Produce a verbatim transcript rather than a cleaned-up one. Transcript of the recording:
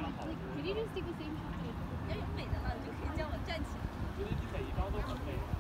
好。 Like, can you just take the same shot? 要有美的了，就可以叫我站起来。 我觉得你每一张都很美。